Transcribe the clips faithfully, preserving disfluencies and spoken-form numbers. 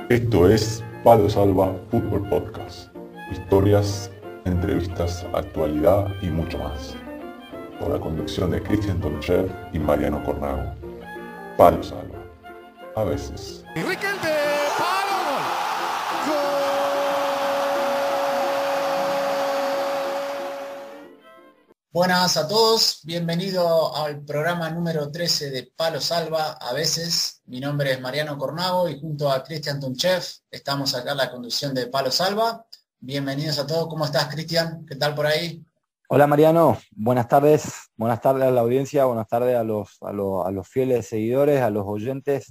Esto es Palo Salva Fútbol Podcast. Historias, entrevistas, actualidad y mucho más. Con la conducción de Cristian Tonchev y Mariano Cornago. Palo Salva. A veces. Buenas a todos, bienvenido al programa número trece de Palo Salva, a veces. Mi nombre es Mariano Cornago y junto a Cristian Tonchev estamos acá en la conducción de Palo Salva. Bienvenidos a todos, ¿cómo estás, Cristian? ¿Qué tal por ahí? Hola Mariano, buenas tardes, buenas tardes a la audiencia, buenas tardes a los, a los, a los fieles seguidores, a los oyentes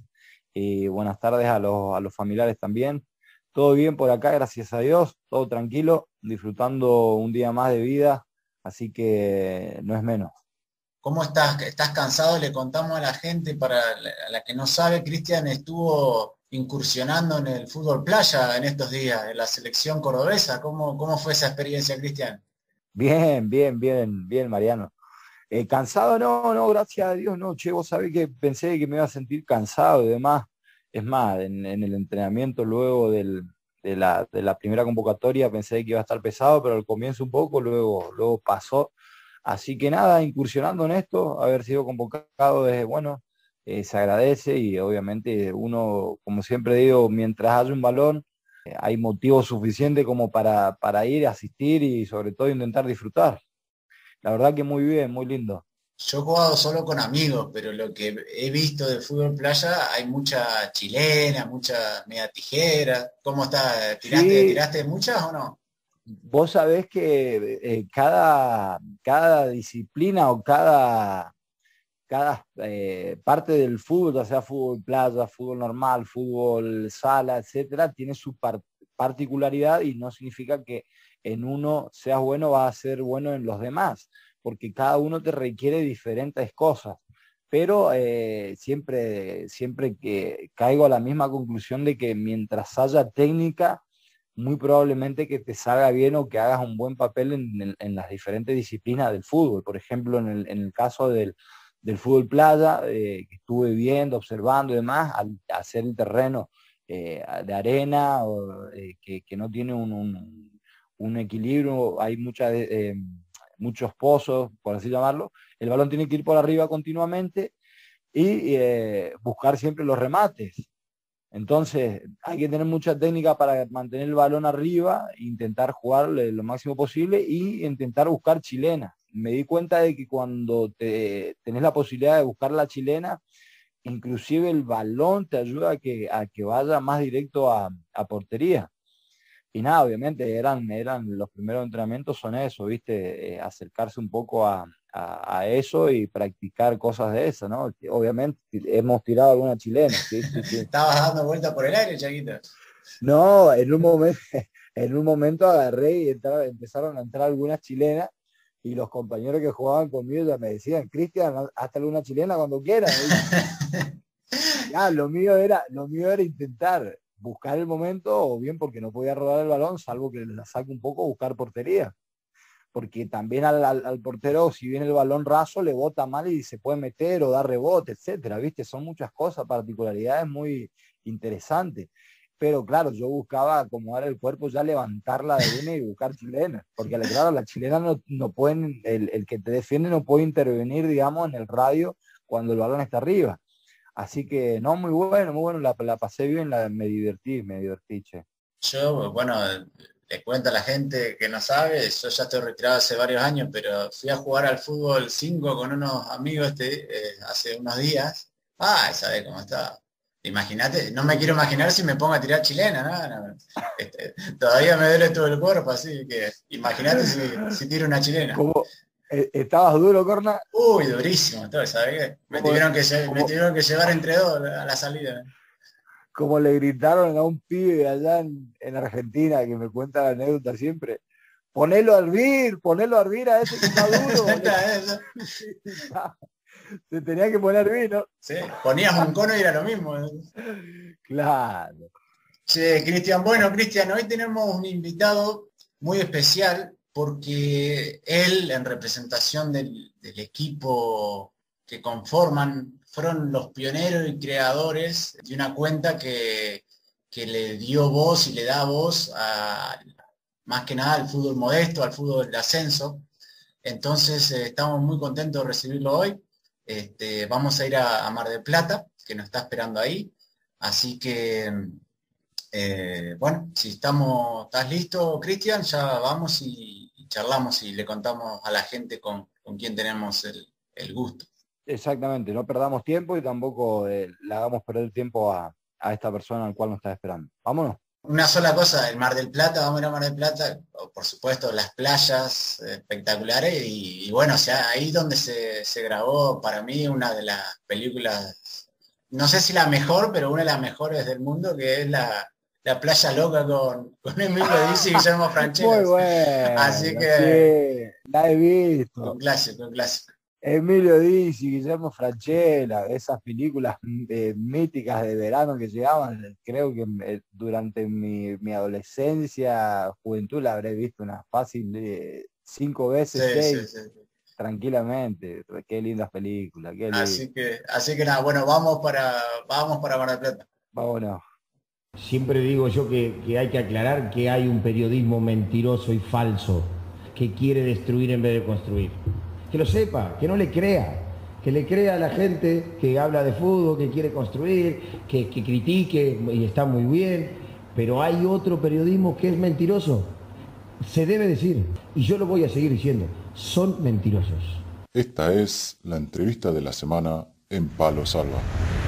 y buenas tardes a los, a los familiares también. Todo bien por acá, gracias a Dios, todo tranquilo, disfrutando un día más de vida. Así que no es menos. ¿Cómo estás? ¿Estás cansado? Le contamos a la gente, para la, la que no sabe, Cristian estuvo incursionando en el fútbol playa en estos días, en la selección cordobesa. ¿Cómo, cómo fue esa experiencia, Cristian? Bien, bien, bien, bien, Mariano. Eh, ¿Cansado? No, no, gracias a Dios, no. Che, vos sabés que pensé que me iba a sentir cansado y demás. Es más, en, en el entrenamiento luego del, de, la, de la primera convocatoria pensé que iba a estar pesado, pero al comienzo un poco, luego, luego pasó. Así que nada, incursionando en esto, haber sido convocado es bueno, eh, se agradece y obviamente uno, como siempre digo, mientras haya un balón, eh, hay motivo suficiente como para, para ir, asistir y sobre todo intentar disfrutar. La verdad que muy bien, muy lindo. Yo he jugado solo con amigos, pero lo que he visto de fútbol playa, hay mucha chilena, mucha media tijera. ¿Cómo está? ¿Tiraste, Sí, tiraste muchas o no? vos sabés que eh, cada, cada disciplina o cada, cada eh, parte del fútbol, ya sea fútbol playa, fútbol normal, fútbol sala, etcétera, tiene su par particularidad y no significa que en uno seas bueno, vas a ser bueno en los demás, porque cada uno te requiere diferentes cosas. Pero eh, siempre, siempre que caigo a la misma conclusión de que mientras haya técnica, muy probablemente que te salga bien o que hagas un buen papel en, en, en las diferentes disciplinas del fútbol. Por ejemplo, en el, en el caso del, del fútbol playa, eh, que estuve viendo, observando y demás, al hacer el terreno eh, de arena, o, eh, que, que no tiene un, un, un equilibrio, hay mucha, eh, muchos pozos, por así llamarlo, el balón tiene que ir por arriba continuamente y eh, buscar siempre los remates. Entonces, hay que tener mucha técnica para mantener el balón arriba, intentar jugarle lo máximo posible y intentar buscar chilenas. Me di cuenta de que cuando te, tenés la posibilidad de buscar la chilena, inclusive el balón te ayuda a que, a que vaya más directo a, a portería. Y nada, obviamente eran, eran los primeros entrenamientos son eso, ¿viste? Eh, acercarse un poco a, a, a eso y practicar cosas de eso, ¿no? Obviamente hemos tirado alguna chilena, sí, sí, sí. Estabas dando vueltas por el aire, Chaquito. No, en un momento, en un momento agarré y entraron, empezaron a entrar algunas chilenas y los compañeros que jugaban conmigo ya me decían, Cristian, hazte alguna chilena cuando quieras. Ya, lo mío era, lo mío era intentar buscar el momento, o bien porque no podía rodar el balón, salvo que la saque un poco, buscar portería. Porque también al, al, al portero, si viene el balón raso, le bota mal y se puede meter o dar rebote, etcétera, ¿viste? Son muchas cosas, particularidades muy interesantes. Pero claro, yo buscaba acomodar el cuerpo, ya levantarla de una y buscar chilenas. Porque claro, las chilenas no, no pueden, el, el que te defiende no puede intervenir, digamos, en el radio cuando el balón está arriba. Así que, no, muy bueno, muy bueno, la, la pasé bien, la, me divertí, me divertí, che. Yo, bueno, le cuento a la gente que no sabe, yo ya estoy retirado hace varios años, pero fui a jugar al fútbol cinco con unos amigos este, eh, hace unos días. Ah, ¿sabés cómo está? Imagínate, no me quiero imaginar si me pongo a tirar chilena, ¿no? No, este, todavía me duele todo el cuerpo, así que imagínate si, si tiro una chilena. ¿Cómo? Eh, ¿Estabas duro, Corna? Uy, durísimo, entonces, ¿sabés qué? Me ¿Cómo, tuvieron que, lle- me cómo, tuvieron que llevar entre dos a la salida. como le gritaron a un pibe allá en, en Argentina, que me cuenta la anécdota siempre? Ponelo a hervir, ponelo a hervir a ese que está duro. Se tenía que poner hervir, ¿no? Sí, ponías un cono y era lo mismo. Claro. Che, Cristian, bueno, Cristian, hoy tenemos un invitado muy especial porque él, en representación del, del equipo que conforman, fueron los pioneros y creadores de una cuenta que, que le dio voz y le da voz a, más que nada al fútbol modesto, al fútbol de ascenso. Entonces eh, estamos muy contentos de recibirlo hoy. Este, vamos a ir a, a Mar del Plata, que nos está esperando ahí. Así que, eh, bueno, si estamos, estás listo, Cristian, ya vamos y, y charlamos y le contamos a la gente con, con quién tenemos el, el gusto. Exactamente, no perdamos tiempo y tampoco eh, le hagamos perder tiempo a, a esta persona al cual nos está esperando. Vámonos. Una sola cosa, el Mar del Plata, vamos a ir a Mar del Plata, por supuesto las playas espectaculares y, y bueno, o sea, ahí donde se, se grabó para mí una de las películas, no sé si la mejor, pero una de las mejores del mundo, que es la, la Playa Loca con, con Emilio Dizzi y Guillermo Francella. Muy bueno. Así que sí, la he visto. Un clásico, un clásico. Emilio Dizzi, Guillermo Francella, esas películas eh, míticas de verano que llegaban, creo que eh, durante mi, mi adolescencia, juventud, la habré visto una fácil de cinco veces, Sí, seis, sí, sí. tranquilamente. Qué lindas películas, qué lindas. Así que, así que nada, bueno, vamos para, vamos para Mar del Plata. Vámonos. Siempre digo yo que, que hay que aclarar que hay un periodismo mentiroso y falso que quiere destruir en vez de construir. Que lo sepa, que no le crea, que le crea a la gente que habla de fútbol, que quiere construir, que, que critique y está muy bien, pero hay otro periodismo que es mentiroso. Se debe decir, y yo lo voy a seguir diciendo, son mentirosos. Esta es la entrevista de la semana en Palo Salva.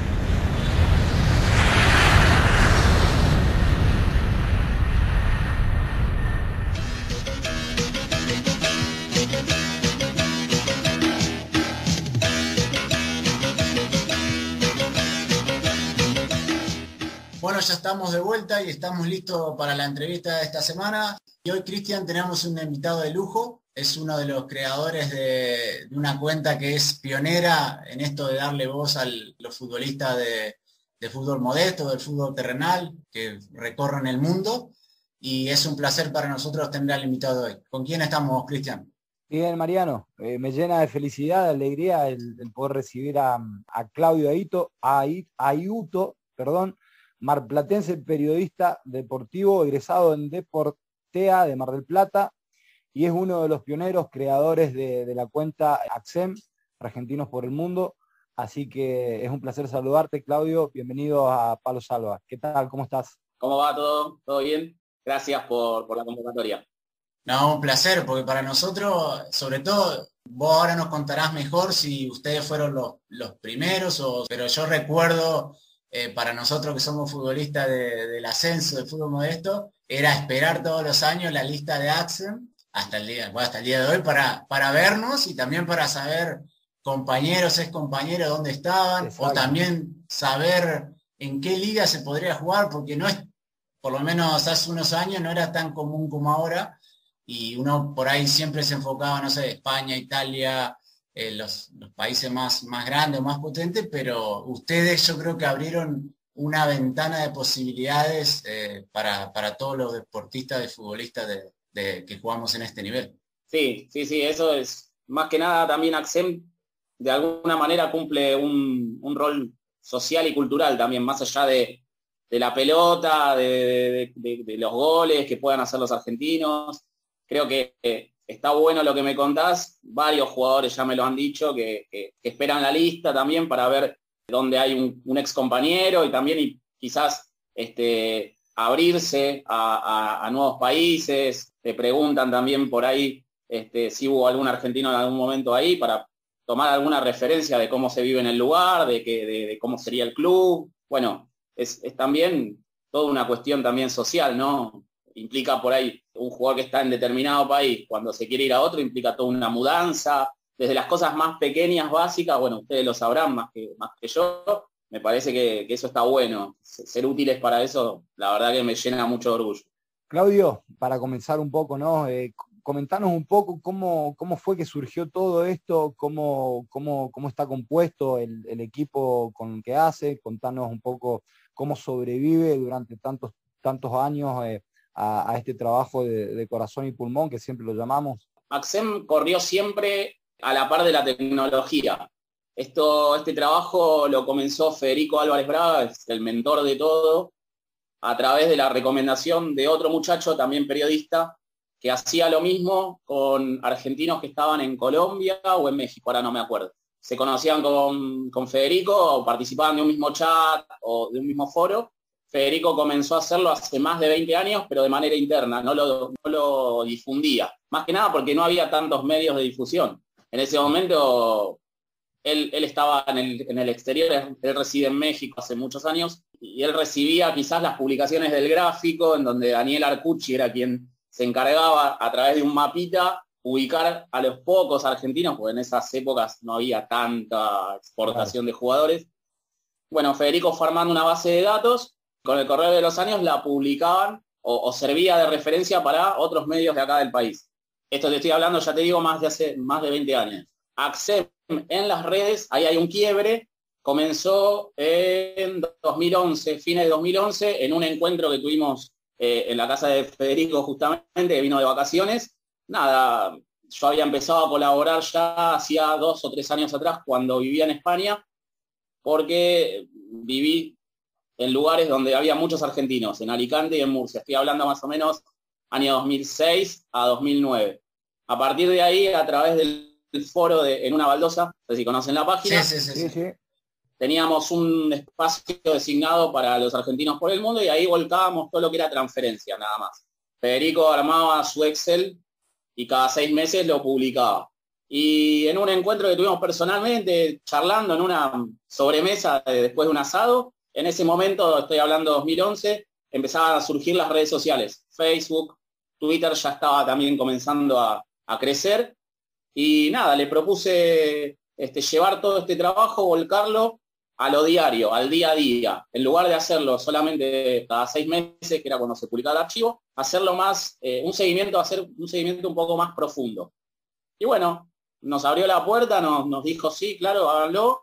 Bueno, ya estamos de vuelta y estamos listos para la entrevista de esta semana. Y hoy, Cristian, tenemos un invitado de lujo. Es uno de los creadores de, de una cuenta que es pionera en esto de darle voz a los futbolistas de, de fútbol modesto, del fútbol terrenal, que recorren el mundo. Y es un placer para nosotros tener al invitado hoy. ¿Con quién estamos, Cristian? Bien, Mariano, eh, me llena de felicidad, de alegría el, el poder recibir a, a Claudio Aito, a, Aiuto, perdón, marplatense, periodista deportivo, egresado en Deportea de Mar del Plata, y es uno de los pioneros creadores de, de la cuenta AXEM, Argentinos por el Mundo. Así que es un placer saludarte, Claudio. Bienvenido a Palo Salva. ¿Qué tal? ¿Cómo estás? ¿Cómo va todo? ¿Todo bien? Gracias por, por la convocatoria. No, un placer, porque para nosotros, sobre todo, vos ahora nos contarás mejor si ustedes fueron los, los primeros, o, pero yo recuerdo... Eh, para nosotros que somos futbolistas de, del ascenso, del fútbol modesto, era esperar todos los años la lista de AXEM hasta el día, bueno, hasta el día de hoy para, para vernos y también para saber compañeros, ex compañeros, dónde estaban. Exacto. O también saber en qué liga se podría jugar, porque no es, por lo menos hace unos años no era tan común como ahora, y uno por ahí siempre se enfocaba, no sé, España, Italia, Eh, los, los países más, más grandes o más potentes, pero ustedes yo creo que abrieron una ventana de posibilidades eh, para, para todos los deportistas y futbolistas de, de, que jugamos en este nivel. Sí, sí, sí, eso es, más que nada también AXEM de alguna manera cumple un, un rol social y cultural también, más allá de, de la pelota, de, de, de, de los goles que puedan hacer los argentinos. Creo que eh, está bueno lo que me contás, varios jugadores ya me lo han dicho, que, que, que esperan la lista también para ver dónde hay un, un ex compañero y también y quizás este, abrirse a, a, a nuevos países. Te preguntan también por ahí este, si hubo algún argentino en algún momento ahí para tomar alguna referencia de cómo se vive en el lugar, de, que, de, de cómo sería el club. Bueno, es, es también toda una cuestión también social, ¿no? Implica por ahí un jugador que está en determinado país, cuando se quiere ir a otro, implica toda una mudanza, desde las cosas más pequeñas, básicas, bueno, ustedes lo sabrán más que, más que yo, me parece que, que eso está bueno, ser útiles para eso, la verdad que me llena mucho de orgullo. Claudio, para comenzar un poco, ¿no? Eh, comentanos un poco cómo, cómo fue que surgió todo esto, cómo, cómo, cómo está compuesto el, el equipo con el que hace, contanos un poco cómo sobrevive durante tantos, tantos años eh, a, a este trabajo de, de corazón y pulmón, que siempre lo llamamos. AXEM corrió siempre a la par de la tecnología. Esto, este trabajo lo comenzó Federico Álvarez Braga, es el mentor de todo, a través de la recomendación de otro muchacho, también periodista, que hacía lo mismo con argentinos que estaban en Colombia o en México, ahora no me acuerdo. Se conocían con, con Federico o participaban de un mismo chat o de un mismo foro. Federico comenzó a hacerlo hace más de veinte años, pero de manera interna, no lo, no lo difundía. Más que nada porque no había tantos medios de difusión. En ese momento él, él estaba en el, en el exterior, él reside en México hace muchos años, y él recibía quizás las publicaciones del Gráfico, en donde Daniel Arcucci era quien se encargaba a través de un mapita ubicar a los pocos argentinos, porque en esas épocas no había tanta exportación de jugadores. Bueno, Federico fue armando una base de datos, con el correr de los años la publicaban o, o servía de referencia para otros medios de acá del país. Esto te estoy hablando, ya te digo, más de hace más de veinte años. Accem en las redes, ahí hay un quiebre, comenzó en dos mil once, fines de dos mil once, en un encuentro que tuvimos eh, en la casa de Federico justamente, que vino de vacaciones. Nada, yo había empezado a colaborar ya hacía dos o tres años atrás cuando vivía en España, porque viví en lugares donde había muchos argentinos, en Alicante y en Murcia. Estoy hablando más o menos año dos mil seis a dos mil nueve. A partir de ahí, a través del foro de En una baldosa, no sé si conocen la página, Sí, sí, sí, sí. teníamos un espacio designado para los argentinos por el mundo y ahí volcábamos todo lo que era transferencia, nada más. Federico armaba su Excel y cada seis meses lo publicaba. Y en un encuentro que tuvimos personalmente, charlando en una sobremesa de, después de un asado, en ese momento, estoy hablando de dos mil once, empezaban a surgir las redes sociales. Facebook, Twitter ya estaba también comenzando a, a crecer. Y nada, le propuse este, llevar todo este trabajo, volcarlo a lo diario, al día a día. En lugar de hacerlo solamente cada seis meses, que era cuando se publicaba el archivo, hacerlo más, eh, un seguimiento, hacer un seguimiento un poco más profundo. Y bueno, nos abrió la puerta, nos, nos dijo, sí, claro, háganlo.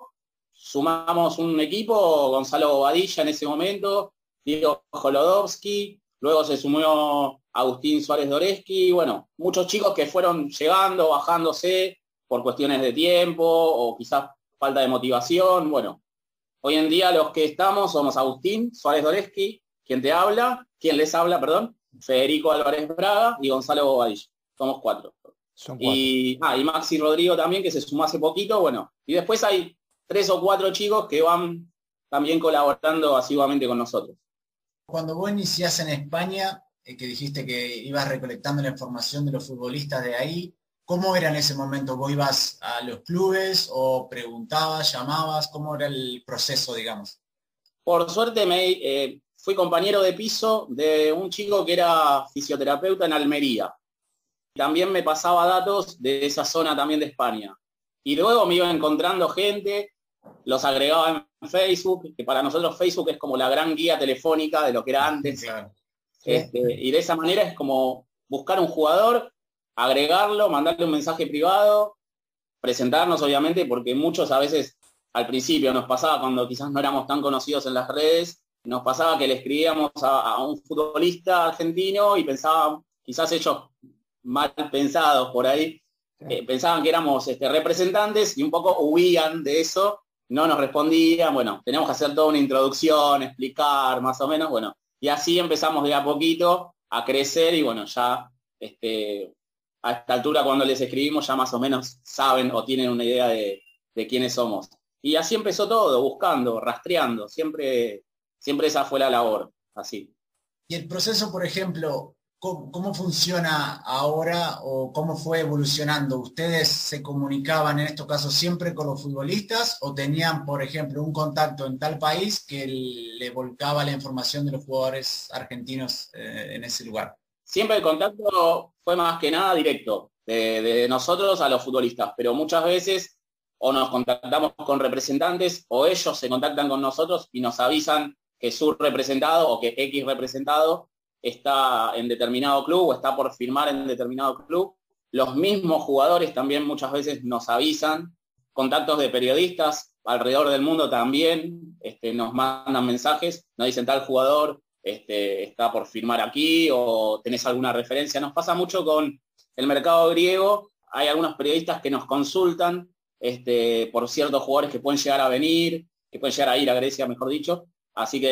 Sumamos un equipo, Gonzalo Bobadilla en ese momento, Diego Jolodowski, luego se sumó Agustín Suárez Doreski, bueno, muchos chicos que fueron llegando, bajándose por cuestiones de tiempo o quizás falta de motivación. Bueno, hoy en día los que estamos somos Agustín Suárez Doreski, quien te habla, quien les habla, perdón, Federico Álvarez Braga y Gonzalo Bobadilla. Somos cuatro. Son cuatro. Y, ah, y Maxi Rodrigo también, que se sumó hace poquito, bueno. Y después hay tres o cuatro chicos que van también colaborando asiduamente con nosotros. Cuando vos iniciás en España, eh, que dijiste que ibas recolectando la información de los futbolistas de ahí, ¿cómo era en ese momento? ¿Vos ibas a los clubes o preguntabas, llamabas? ¿Cómo era el proceso, digamos? Por suerte me eh, fui compañero de piso de un chico que era fisioterapeuta en Almería. También me pasaba datos de esa zona también de España. Y luego me iba encontrando gente, los agregaba en Facebook, que para nosotros Facebook es como la gran guía telefónica de lo que era antes. Claro. Este, y de esa manera es como buscar un jugador, agregarlo, mandarle un mensaje privado, presentarnos obviamente, porque muchos a veces al principio nos pasaba cuando quizás no éramos tan conocidos en las redes, nos pasaba que le escribíamos a, a un futbolista argentino y pensábamos, quizás ellos mal pensados por ahí, eh, pensaban que éramos este, representantes y un poco huían de eso, no nos respondían. Bueno, teníamos que hacer toda una introducción, explicar más o menos, bueno, y así empezamos de a poquito a crecer y bueno, ya este, a esta altura cuando les escribimos ya más o menos saben o tienen una idea de, de quiénes somos. Y así empezó todo, buscando, rastreando, siempre, siempre esa fue la labor, así. Y el proceso, por ejemplo, ¿Cómo, ¿cómo funciona ahora o cómo fue evolucionando? ¿Ustedes se comunicaban en estos casos siempre con los futbolistas o tenían, por ejemplo, un contacto en tal país que le volcaba la información de los jugadores argentinos eh, en ese lugar? Siempre el contacto fue más que nada directo, de, de nosotros a los futbolistas, pero muchas veces o nos contactamos con representantes o ellos se contactan con nosotros y nos avisan que su representado o que X representado está en determinado club o está por firmar en determinado club. Los mismos jugadores también muchas veces nos avisan, contactos de periodistas alrededor del mundo también este, nos mandan mensajes, nos dicen tal jugador este, está por firmar aquí o tenés alguna referencia. Nos pasa mucho con el mercado griego, hay algunos periodistas que nos consultan este, por ciertos jugadores que pueden llegar a venir, que pueden llegar a ir a Grecia, mejor dicho, así que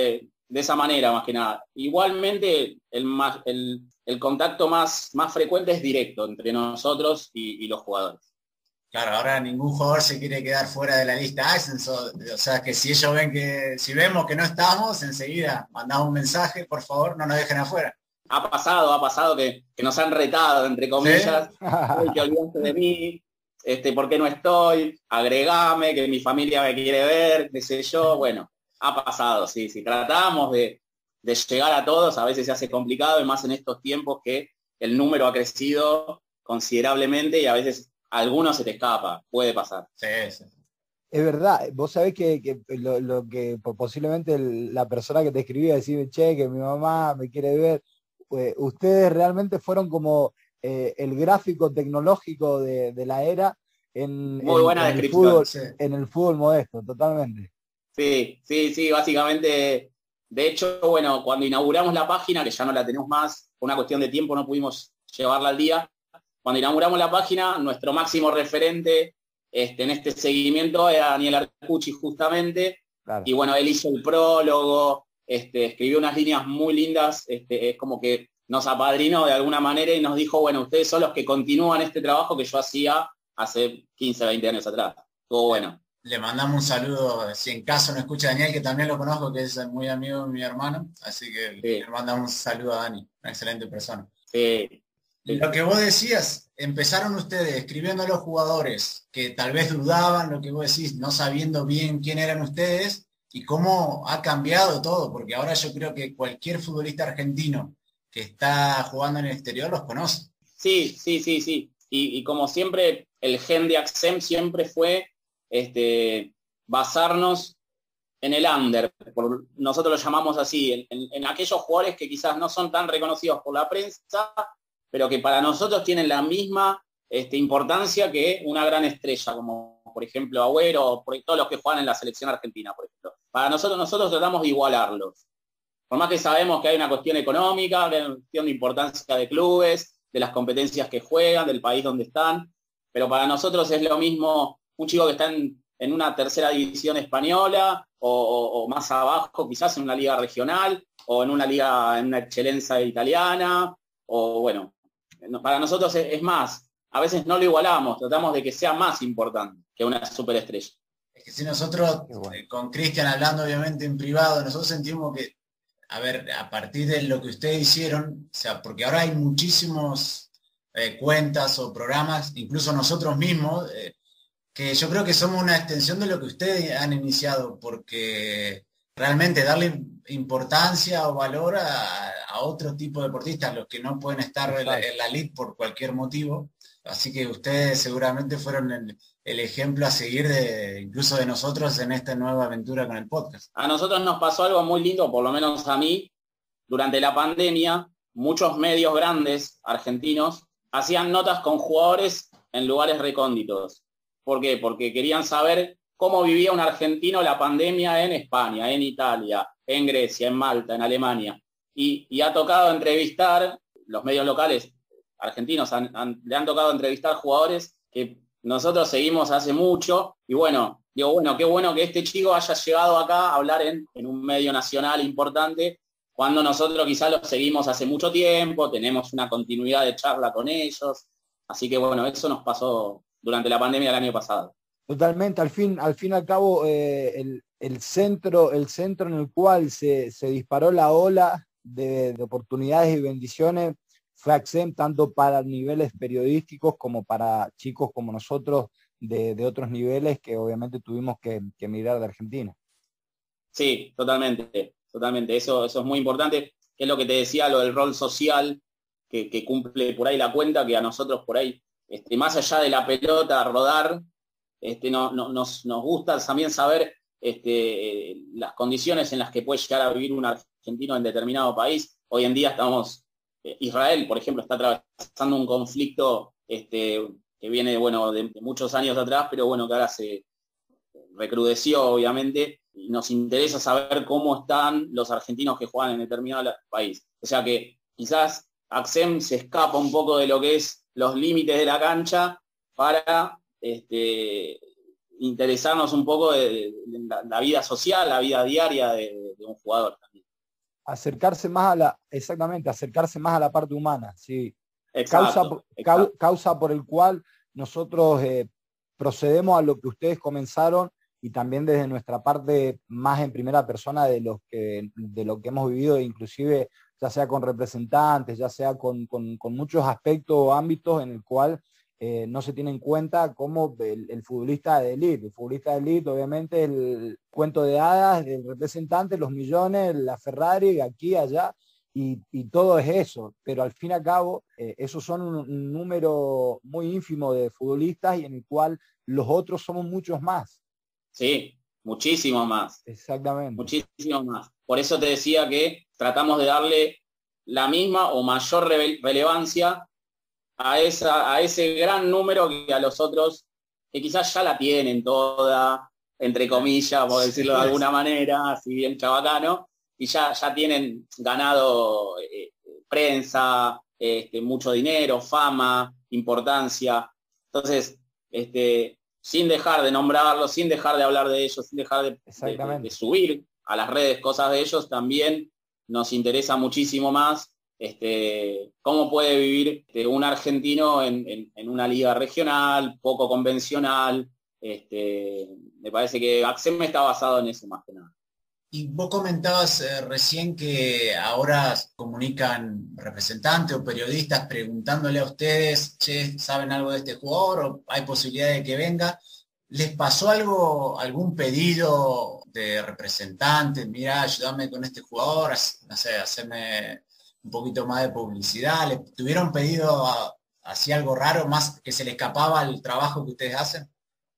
de esa manera más que nada. Igualmente el, más, el, el contacto más, más frecuente es directo entre nosotros y, y los jugadores. Claro, ahora ningún jugador se quiere quedar fuera de la lista Ascenso, o sea que si ellos ven que, si vemos que no estamos, enseguida mandamos un mensaje, por favor, no nos dejen afuera. Ha pasado, ha pasado que, que nos han retado, entre comillas, ¿Sí? uy, que olvidaste de mí, este, ¿por qué no estoy? Agregame, que mi familia me quiere ver, qué sé yo, bueno, ha pasado, sí, sí, tratamos de, de llegar a todos, a veces se hace complicado, y más en estos tiempos que el número ha crecido considerablemente y a veces a algunos se te escapa, puede pasar. Sí, sí. Es verdad, vos sabés que, que lo, lo que posiblemente el- la persona que te escribía decía, che, que mi mamá me quiere ver, pues, ustedes realmente fueron como eh, el gráfico tecnológico de, de la era en, Muy en- buena en el descripción. fútbol, Sí. en el fútbol modesto, totalmente. Sí, sí, sí, básicamente, de hecho, bueno, cuando inauguramos la página, que ya no la tenemos más, por una cuestión de tiempo no pudimos llevarla al día, cuando inauguramos la página, nuestro máximo referente este, en este seguimiento era Daniel Arcucci justamente, Claro. y bueno, él hizo el prólogo, este, escribió unas líneas muy lindas, este, es como que nos apadrinó de alguna manera y nos dijo, bueno, ustedes son los que continúan este trabajo que yo hacía hace quince, veinte años atrás. Todo bueno. Le mandamos un saludo, si en caso no escucha Daniel, que también lo conozco, que es muy amigo de mi hermano, así que Sí. le mandamos un saludo a Dani, una excelente persona. Sí. Lo que vos decías, empezaron ustedes escribiendo a los jugadores que tal vez dudaban, lo que vos decís, no sabiendo bien quién eran ustedes y cómo ha cambiado todo, porque ahora yo creo que cualquier futbolista argentino que está jugando en el exterior los conoce. Sí, sí, sí, sí. Y, y como siempre, el gen de Axem siempre fue este, basarnos en el under, por, nosotros lo llamamos así, en, en, en aquellos jugadores que quizás no son tan reconocidos por la prensa, pero que para nosotros tienen la misma este, importancia que una gran estrella, como por ejemplo Agüero, o por todos los que juegan en la selección argentina, por ejemplo. Para nosotros, nosotros tratamos de igualarlos. Por más que sabemos que hay una cuestión económica, que hay una cuestión de importancia de clubes, de las competencias que juegan, del país donde están, pero para nosotros es lo mismo un chico que está en, en una tercera división española, o, o, o más abajo, quizás en una liga regional, o en una liga, en una excelencia italiana, o bueno, para nosotros es, es más, a veces no lo igualamos, tratamos de que sea más importante que una superestrella. Es que si nosotros, Bueno. eh, con Cristian hablando obviamente en privado, nosotros sentimos que, a ver, a partir de lo que ustedes hicieron, o sea, porque ahora hay muchísimos eh, cuentas o programas, incluso nosotros mismos, eh, que yo creo que somos una extensión de lo que ustedes han iniciado, porque realmente darle importancia o valor a, a otro tipo de deportistas, los que no pueden estar en la, en la elite por cualquier motivo. Así que ustedes seguramente fueron el, el ejemplo a seguir de incluso de nosotros en esta nueva aventura con el podcast. A nosotros nos pasó algo muy lindo, por lo menos a mí, durante la pandemia, muchos medios grandes argentinos hacían notas con jugadores en lugares recónditos. ¿Por qué? Porque querían saber cómo vivía un argentino la pandemia en España, en Italia, en Grecia, en Malta, en Alemania. Y, y ha tocado entrevistar, los medios locales argentinos han, han, le han tocado entrevistar jugadores que nosotros seguimos hace mucho. Y bueno, digo, bueno, qué bueno que este chico haya llegado acá a hablar en, en un medio nacional importante, cuando nosotros quizás los seguimos hace mucho tiempo, tenemos una continuidad de charla con ellos. Así que bueno, eso nos pasó durante la pandemia del año pasado. Totalmente, al fin, al fin y al cabo, eh, el, el, centro, el centro en el cual se, se disparó la ola de, de oportunidades y bendiciones fue Axem, tanto para niveles periodísticos como para chicos como nosotros de, de otros niveles que obviamente tuvimos que, que emigrar de Argentina. Sí, totalmente, totalmente. Eso, eso es muy importante, que es lo que te decía, lo del rol social que, que cumple por ahí la cuenta, que a nosotros por ahí, este, más allá de la pelota, rodar, este, no, no, nos, nos gusta también saber este, las condiciones en las que puede llegar a vivir un argentino en determinado país. Hoy en día estamos... Israel, por ejemplo, está atravesando un conflicto este, que viene bueno, de, de muchos años atrás, pero bueno, que ahora se recrudeció, obviamente, y nos interesa saber cómo están los argentinos que juegan en determinado país. O sea que quizás Axem se escapa un poco de lo que es los límites de la cancha para este, interesarnos un poco de, de, de la, la vida social, la vida diaria de, de un jugador también. acercarse más a la, exactamente, acercarse más a la parte humana, sí. Exacto, Causa, exacto. cau, causa por el cual nosotros eh, procedemos a lo que ustedes comenzaron y también desde nuestra parte más en primera persona de, los que, de lo que hemos vivido, inclusive ya sea con representantes, ya sea con, con, con muchos aspectos o ámbitos en el cual eh, no se tiene en cuenta como el, el futbolista de élite. El futbolista de élite, obviamente, el cuento de hadas, el representante, los millones, la Ferrari, aquí, allá, y, y todo es eso. Pero al fin y al cabo, eh, esos son un, un número muy ínfimo de futbolistas y en el cual los otros somos muchos más. Sí, muchísimo más. Exactamente. Muchísimo más. Por eso te decía que tratamos de darle la misma o mayor re relevancia a, esa, a ese gran número que a los otros, que quizás ya la tienen toda, entre comillas, por decirlo de alguna manera, así bien chabacano, y ya, ya tienen ganado eh, prensa, este, mucho dinero, fama, importancia. Entonces, este, sin dejar de nombrarlos, sin dejar de hablar de ellos, sin dejar de, de, de, de subir a las redes cosas de ellos, también nos interesa muchísimo más este, cómo puede vivir este, un argentino en, en, en una liga regional, poco convencional. Este, me parece que Axem está basado en eso más que nada. Y vos comentabas eh, recién que ahora comunican representantes o periodistas preguntándole a ustedes, che, ¿saben algo de este jugador o hay posibilidad de que venga? ¿Les pasó algo, algún pedido de representantes? Mira, ayúdame con este jugador, no sé, hacerme un poquito más de publicidad. ¿Le tuvieron pedido así algo raro, más que se le escapaba al trabajo que ustedes hacen?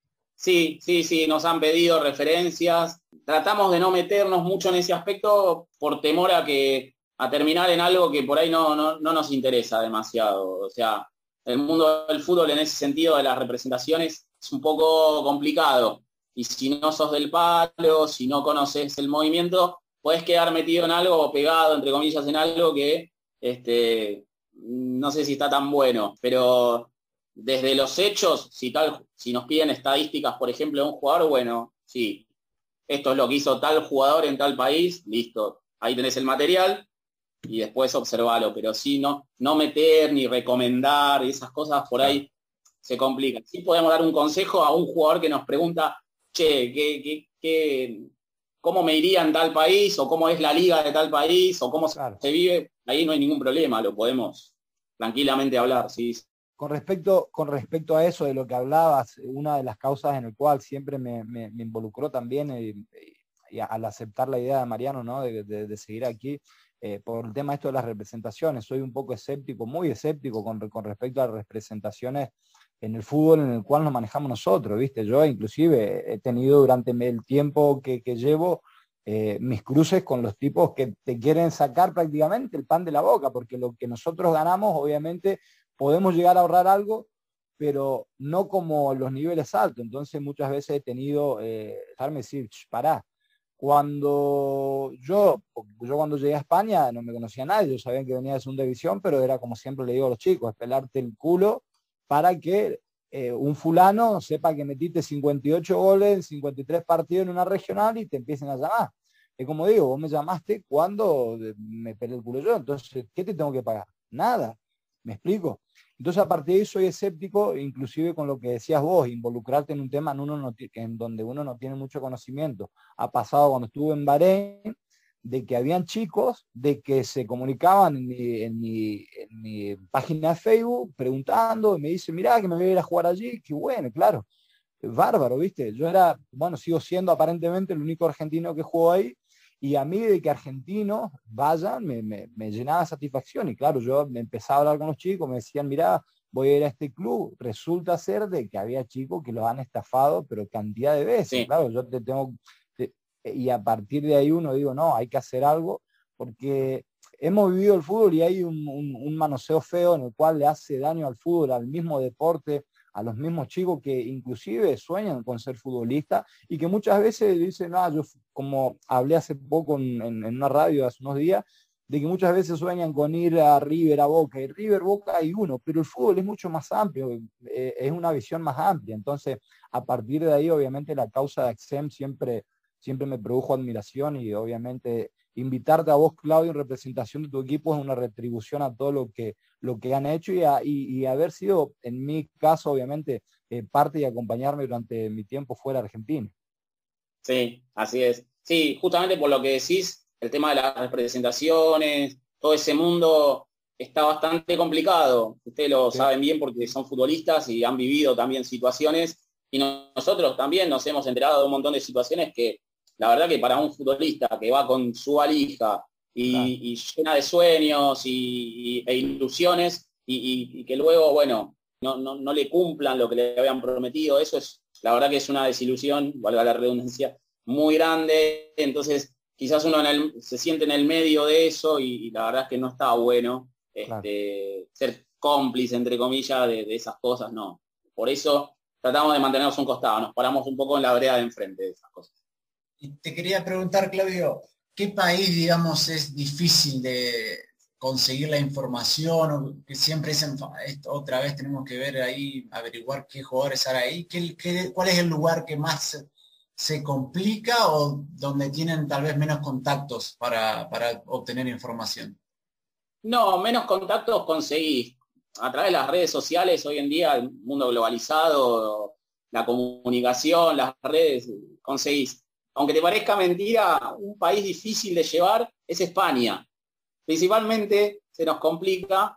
Sí, sí, sí, nos han pedido referencias. Tratamos de no meternos mucho en ese aspecto por temor a que a terminar en algo que por ahí no, no, no nos interesa demasiado. O sea, el mundo del fútbol en ese sentido de las representaciones es un poco complicado. Y si no sos del palo, si no conoces el movimiento, podés quedar metido en algo o pegado, entre comillas, en algo que este, no sé si está tan bueno. Pero desde los hechos, si, tal, si nos piden estadísticas, por ejemplo, de un jugador, bueno, sí, esto es lo que hizo tal jugador en tal país, listo, ahí tenés el material y después observalo, pero sí, no, no meter ni recomendar y esas cosas por ahí se complican. Sí podemos dar un consejo a un jugador que nos pregunta, che, ¿qué, qué, qué, ¿cómo me iría en tal país? O cómo es la liga de tal país, o cómo claro. se vive, ahí no hay ningún problema, lo podemos tranquilamente hablar, sí. Con respecto, con respecto a eso de lo que hablabas, una de las causas en el cual siempre me, me, me involucró también y, y al aceptar la idea de Mariano, ¿no? de, de, de seguir aquí, eh, por el tema esto de las representaciones, soy un poco escéptico, muy escéptico con, con respecto a las representaciones en el fútbol en el cual nos manejamos nosotros, ¿viste? Yo inclusive he tenido durante el tiempo que, que llevo eh, mis cruces con los tipos que te quieren sacar prácticamente el pan de la boca, porque lo que nosotros ganamos, obviamente, podemos llegar a ahorrar algo, pero no como los niveles altos. Entonces muchas veces he tenido, eh, dejarme decir, pará. Cuando yo, yo cuando llegué a España no me conocía a nadie, yo sabía que venía de segunda división, pero era como siempre le digo a los chicos, pelarte el culo para que eh, un fulano sepa que metiste cincuenta y ocho goles en cincuenta y tres partidos en una regional y te empiecen a llamar. Es como digo, vos me llamaste cuando me pelé el culo yo, entonces, ¿qué te tengo que pagar? Nada. ¿Me explico? Entonces, a partir de ahí soy escéptico, inclusive con lo que decías vos, involucrarte en un tema en, uno no, en donde uno no tiene mucho conocimiento. Ha pasado cuando estuve en Bahrein, de que habían chicos de que se comunicaban en mi, en mi, en mi página de Facebook preguntando, y me dicen, mirá, que me voy a ir a jugar allí. Qué bueno, claro. Bárbaro, ¿viste? Yo era, bueno, sigo siendo aparentemente el único argentino que jugó ahí, y a mí de que argentinos vayan me, me, me llenaba de satisfacción. Y claro, yo me empezaba a hablar con los chicos, me decían, mirá, voy a ir a este club. Resulta ser de que había chicos que los han estafado, pero cantidad de veces. Sí. Claro, yo te tengo... Te, y a partir de ahí uno digo, no, hay que hacer algo, porque hemos vivido el fútbol y hay un, un, un manoseo feo en el cual le hace daño al fútbol, al mismo deporte, a los mismos chicos que inclusive sueñan con ser futbolistas y que muchas veces dicen, ah, yo como hablé hace poco en, en, en una radio hace unos días, de que muchas veces sueñan con ir a River, a Boca, y River, Boca hay uno, pero el fútbol es mucho más amplio, eh, es una visión más amplia. Entonces, a partir de ahí, obviamente, la causa de Axem siempre, siempre me produjo admiración y obviamente invitarte a vos, Claudio, en representación de tu equipo es una retribución a todo lo que, lo que han hecho y, a, y, y haber sido, en mi caso, obviamente, eh, parte y acompañarme durante mi tiempo fuera de Argentina. Sí, así es. Sí, justamente por lo que decís, el tema de las representaciones, todo ese mundo está bastante complicado. Ustedes lo sí. saben bien porque son futbolistas y han vivido también situaciones, y nosotros también nos hemos enterado de un montón de situaciones que, la verdad que para un futbolista que va con su valija y, claro. y llena de sueños y, y, e ilusiones, y, y, y que luego, bueno, no, no, no le cumplan lo que le habían prometido, eso es, la verdad que es una desilusión, valga la redundancia, muy grande. Entonces quizás uno en el, se siente en el medio de eso y, y la verdad es que no está bueno claro. este, ser cómplice, entre comillas, de, de esas cosas, no. Por eso tratamos de mantenernos un costado, nos paramos un poco en la vereda de enfrente de esas cosas. Y te quería preguntar, Claudio, ¿qué país, digamos, es difícil de conseguir la información? O que siempre dicen, otra vez tenemos que ver ahí, averiguar qué jugadores hay ahí. ¿Qué, qué, ¿Cuál es el lugar que más se, se complica o donde tienen tal vez menos contactos para, para obtener información? No, menos contactos conseguís. A través de las redes sociales, hoy en día, el mundo globalizado, la comunicación, las redes, conseguís. Aunque te parezca mentira, un país difícil de llevar es España. Principalmente se nos complica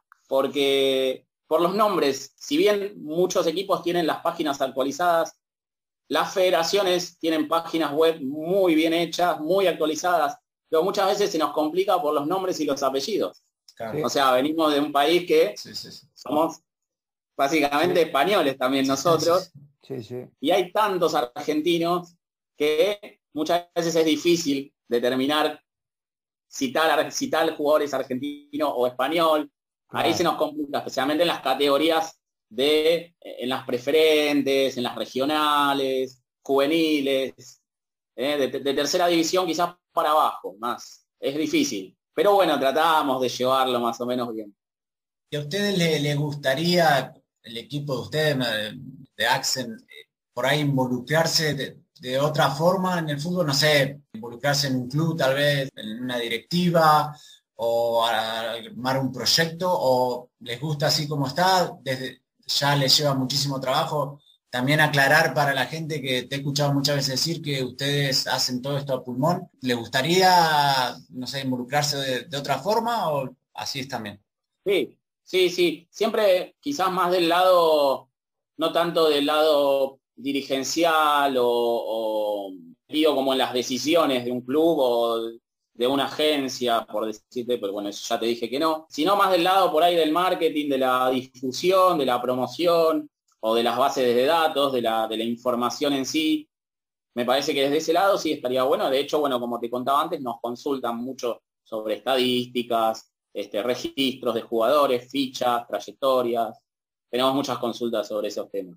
porque por los nombres, si bien muchos equipos tienen las páginas actualizadas, las federaciones tienen páginas web muy bien hechas, muy actualizadas, pero muchas veces se nos complica por los nombres y los apellidos. Claro. O sea, venimos de un país que sí, sí, sí. somos básicamente sí. españoles también nosotros, sí, sí. y hay tantos argentinos que muchas veces es difícil determinar si tal, si tal jugador es argentino o español. Claro. Ahí se nos complica, especialmente en las categorías de, en las preferentes, en las regionales, juveniles, eh, de, de tercera división quizás para abajo, más. Es difícil. Pero bueno, tratamos de llevarlo más o menos bien. ¿Y a ustedes le, le gustaría, el equipo de ustedes, de Axen, por ahí involucrarse de, de otra forma en el fútbol? No sé, involucrarse en un club, tal vez, en una directiva, o armar un proyecto, o les gusta así como está, desde ya les lleva muchísimo trabajo. También aclarar para la gente que te he escuchado muchas veces decir que ustedes hacen todo esto a pulmón. ¿Le gustaría, no sé, involucrarse de, de otra forma o así es también? Sí, sí, sí. Siempre quizás más del lado, no tanto del lado dirigencial o, o digo como en las decisiones de un club o de una agencia, por decirte, pero bueno, eso ya te dije que no, sino más del lado por ahí del marketing, de la difusión, de la promoción, o de las bases de datos, de la, de la información en sí. Me parece que desde ese lado sí estaría bueno. De hecho, bueno, como te contaba antes, nos consultan mucho sobre estadísticas, este, registros de jugadores, fichas, trayectorias. Tenemos muchas consultas sobre esos temas.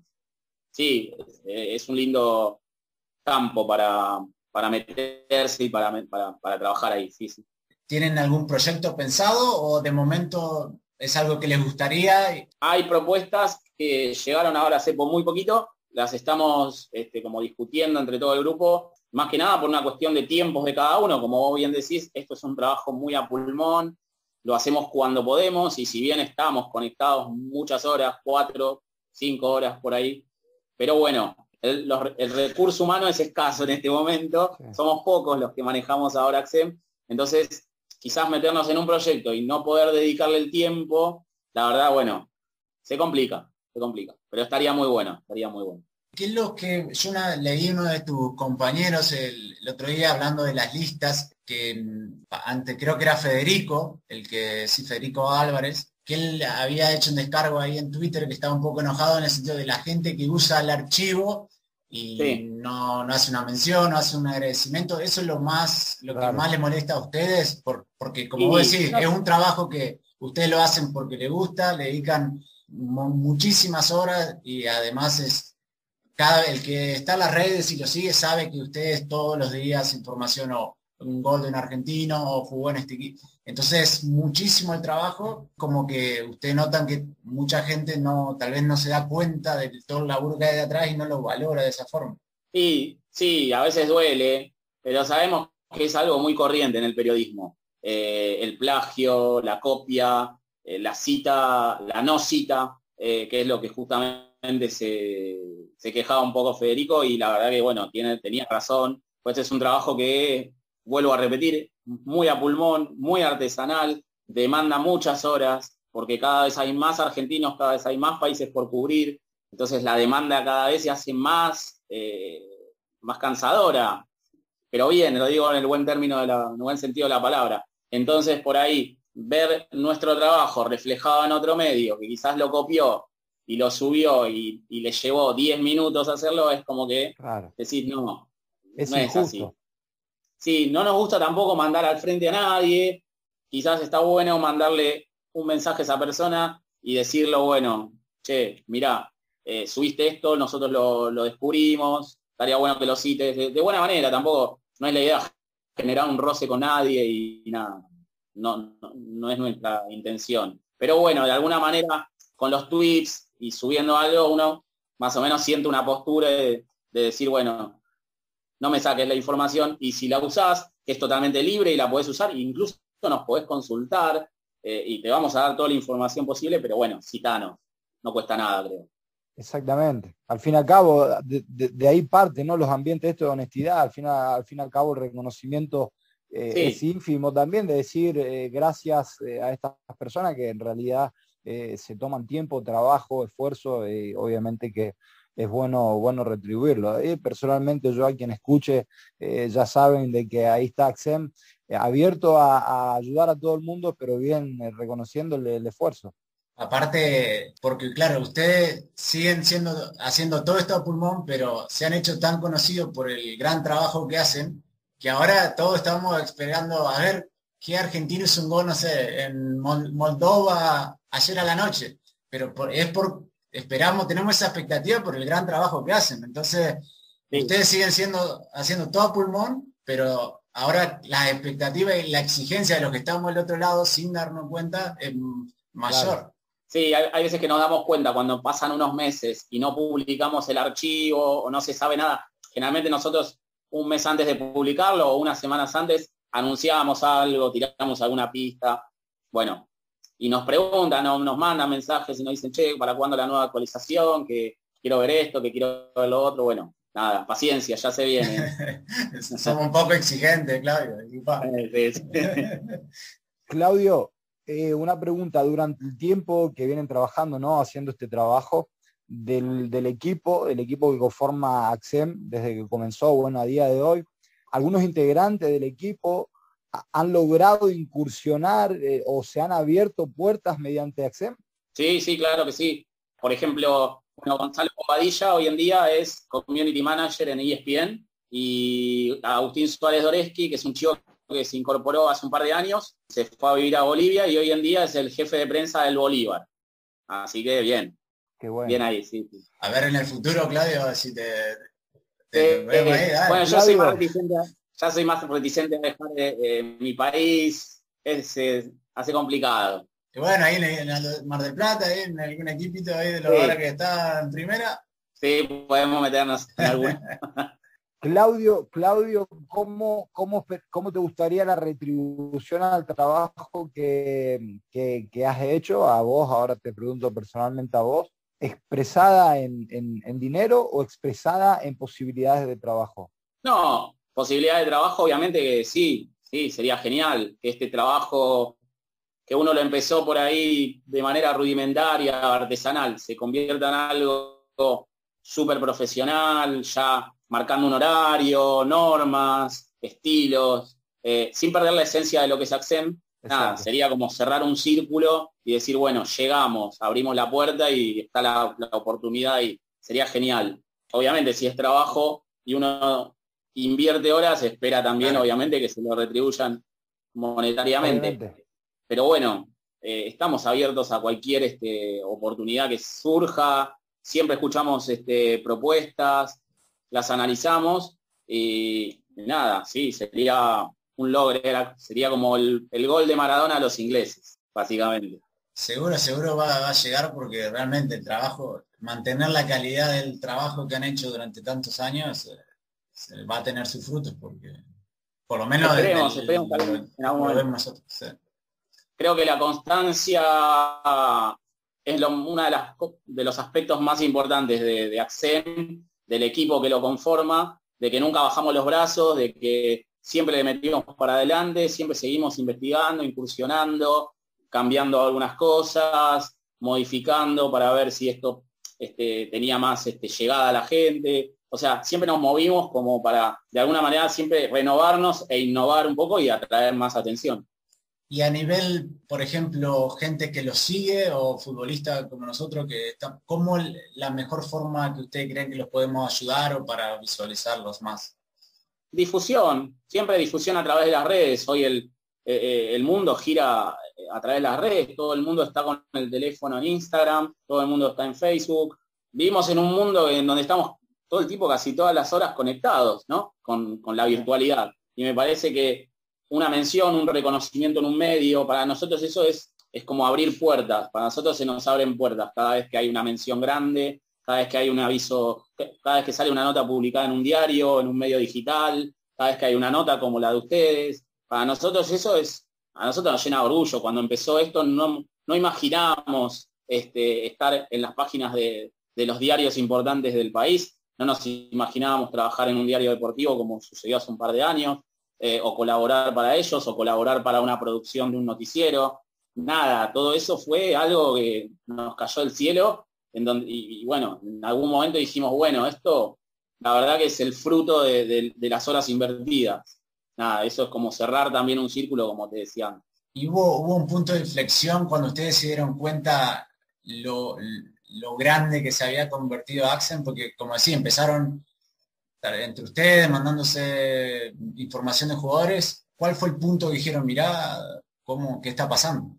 Sí, es, es un lindo campo para, para meterse y para, para, para trabajar ahí, sí, sí. ¿Tienen algún proyecto pensado o de momento es algo que les gustaría? Hay propuestas que llegaron ahora hace muy poquito, las estamos este, como discutiendo entre todo el grupo, más que nada por una cuestión de tiempos de cada uno. Como vos bien decís, esto es un trabajo muy a pulmón, lo hacemos cuando podemos, y si bien estamos conectados muchas horas, cuatro, cinco horas por ahí, pero bueno, el, los, el recurso humano es escaso en este momento, sí. Somos pocos los que manejamos ahora Axem, entonces quizás meternos en un proyecto y no poder dedicarle el tiempo, la verdad, bueno, se complica. se complica, pero estaría muy bueno, estaría muy bueno. ¿Qué es lo que yo una, leí uno de tus compañeros el, el otro día hablando de las listas, que antes creo que era Federico, el que sí, Federico Álvarez, que él había hecho un descargo ahí en Twitter que estaba un poco enojado en el sentido de la gente que usa el archivo y sí. no, no hace una mención, no hace un agradecimiento. Eso es lo más, lo claro. que más le molesta a ustedes, por, porque como sí, vos decís, no. es un trabajo que ustedes lo hacen porque les gusta, le dedican muchísimas horas y además es cada el que está en las redes y lo sigue sabe que ustedes todos los días información o un gol de un argentino o jugó en este equipo. Entonces muchísimo el trabajo, como que ustedes notan que mucha gente no tal vez no se da cuenta de todo el laburo que hay de atrás y no lo valora de esa forma. Sí, sí, a veces duele, pero sabemos que es algo muy corriente en el periodismo. Eh, el plagio, la copia, eh, la cita, la no cita, eh, que es lo que justamente se, se quejaba un poco Federico, y la verdad que, bueno, tiene, tenía razón. Pues es un trabajo que, vuelvo a repetir, muy a pulmón, muy artesanal, demanda muchas horas, porque cada vez hay más argentinos, cada vez hay más países por cubrir, entonces la demanda cada vez se hace más, eh, más cansadora, pero bien, lo digo en el buen término, de la, en el buen sentido de la palabra. Entonces, por ahí, ver nuestro trabajo reflejado en otro medio, que quizás lo copió y lo subió y, y le llevó diez minutos hacerlo, es como que Claro. decir, no, Es no es injusto. así. Sí, no nos gusta tampoco mandar al frente a nadie, quizás está bueno mandarle un mensaje a esa persona y decirlo, bueno, che, mirá, eh, subiste esto, nosotros lo, lo descubrimos, estaría bueno que lo cites, de, de buena manera, tampoco, no es la idea generar un roce con nadie y, y nada, no, no, no es nuestra intención. Pero bueno, de alguna manera, con los tweets y subiendo algo, uno más o menos siente una postura de, de decir, bueno, no me saques la información, y si la usás, es totalmente libre y la podés usar, incluso nos podés consultar, eh, y te vamos a dar toda la información posible, pero bueno, citanos, no cuesta nada, creo. Exactamente. Al fin y al cabo, de, de, de ahí parte, ¿no? Los ambientes estos de honestidad, al fin, a, al fin y al cabo el reconocimiento eh, Sí. es ínfimo también, de decir eh, gracias eh, a estas personas que en realidad eh, se toman tiempo, trabajo, esfuerzo, y obviamente que es bueno, bueno retribuirlo. Eh, personalmente yo, a quien escuche, eh, ya saben de que ahí está Axem, eh, abierto a, a ayudar a todo el mundo, pero bien eh, reconociéndole el esfuerzo. Aparte, porque claro, ustedes siguen siendo, haciendo todo esto a pulmón, pero se han hecho tan conocidos por el gran trabajo que hacen, que ahora todos estamos esperando a ver qué argentino hizo un gol, no sé, en Moldova ayer a la noche. Pero por, es por, esperamos, tenemos esa expectativa por el gran trabajo que hacen. Entonces, sí, ustedes siguen siendo, haciendo todo a pulmón, pero ahora la expectativa y la exigencia de los que estamos del otro lado, sin darnos cuenta, es mayor. Claro. Sí, hay, hay veces que nos damos cuenta cuando pasan unos meses y no publicamos el archivo o no se sabe nada. Generalmente nosotros un mes antes de publicarlo o unas semanas antes anunciamos algo, tiramos alguna pista, bueno, y nos preguntan, no, nos mandan mensajes y nos dicen, che, ¿para cuándo la nueva actualización? Que quiero ver esto, que quiero ver lo otro. Bueno, nada, paciencia, ya se viene. Somos un poco exigentes, Claudio. Sí, sí. Claudio, Eh, una pregunta, durante el tiempo que vienen trabajando, ¿no? Haciendo este trabajo del, del equipo, el equipo que conforma Axem desde que comenzó, bueno, a día de hoy, algunos integrantes del equipo han logrado incursionar eh, o se han abierto puertas mediante Axem. Sí, sí, claro que sí. Por ejemplo, bueno, Gonzalo Bobadilla hoy en día es Community Manager en E S P N, y Agustín Suárez Doreski, que es un chico que se incorporó hace un par de años, se fue a vivir a Bolivia y hoy en día es el jefe de prensa del Bolívar. Así que bien. Qué bueno. Bien ahí, sí, sí. A ver en el futuro, Claudio, si te... te eh, vemos ahí, dale. Bueno, yo soy, más reticente, ya soy más reticente a dejar eh, eh, mi país, es, eh, hace complicado. Y bueno, ahí en, en el Mar del Plata, ahí en algún equipito ahí de los sí. que está en primera. Sí, podemos meternos en alguna. Claudio, Claudio, ¿cómo, cómo, ¿cómo te gustaría la retribución al trabajo que, que, que has hecho? A vos, ahora te pregunto personalmente a vos, ¿expresada en, en, en dinero o expresada en posibilidades de trabajo? No, posibilidades de trabajo, obviamente que sí, sí, sería genial que este trabajo, que uno lo empezó por ahí de manera rudimentaria, artesanal, se convierta en algo súper profesional, ya marcando un horario, normas, estilos, eh, sin perder la esencia de lo que es Axem. Nada, sería como cerrar un círculo y decir, bueno, llegamos, abrimos la puerta y está la, la oportunidad, y sería genial. Obviamente, si es trabajo y uno invierte horas, espera también, claro, obviamente, que se lo retribuyan monetariamente. Obviamente. Pero bueno, eh, estamos abiertos a cualquier este, oportunidad que surja, siempre escuchamos este, propuestas, las analizamos y nada, sí, sería un logro, sería como el, el gol de Maradona a los ingleses, básicamente. Seguro, seguro va, va a llegar, porque realmente el trabajo, mantener la calidad del trabajo que han hecho durante tantos años, eh, va a tener sus frutos, porque Por lo menos esperemos, del, esperemos que del, en algún momento. nosotros, sí. Creo que la constancia es lo, una de, las, de los aspectos más importantes de, de Axem, del equipo que lo conforma, de que nunca bajamos los brazos, de que siempre le metimos para adelante, siempre seguimos investigando, incursionando, cambiando algunas cosas, modificando para ver si esto este, tenía más este, llegada a la gente. O sea, siempre nos movimos como para, de alguna manera, siempre renovarnos e innovar un poco y atraer más atención. Y a nivel, por ejemplo, gente que lo sigue o futbolistas como nosotros, que está, ¿cómo la mejor forma que ustedes creen que los podemos ayudar o para visualizarlos más? Difusión, siempre difusión a través de las redes. Hoy el, eh, el mundo gira a través de las redes, todo el mundo está con el teléfono en Instagram, todo el mundo está en Facebook. Vivimos en un mundo en donde estamos todo el tiempo, casi todas las horas conectados, ¿no? Con, con la virtualidad. Y me parece que una mención, un reconocimiento en un medio, para nosotros eso es, es como abrir puertas, para nosotros se nos abren puertas cada vez que hay una mención grande, cada vez que hay un aviso, cada vez que sale una nota publicada en un diario, en un medio digital, cada vez que hay una nota como la de ustedes. Para nosotros eso es, a nosotros nos llena de orgullo. Cuando empezó esto no, no imaginábamos este, estar en las páginas de, de los diarios importantes del país, no nos imaginábamos trabajar en un diario deportivo como sucedió hace un par de años, eh, o colaborar para ellos, o colaborar para una producción de un noticiero. Nada, todo eso fue algo que nos cayó del cielo, en donde, y, y bueno, en algún momento dijimos, bueno, esto la verdad que es el fruto de, de, de las horas invertidas. Nada, eso es como cerrar también un círculo, como te decía antes. ¿Y hubo, hubo un punto de inflexión cuando ustedes se dieron cuenta lo, lo grande que se había convertido Axem? Porque, como decía, empezaron entre ustedes mandándose información de jugadores. ¿Cuál fue el punto que dijeron, mirá, cómo, qué está pasando?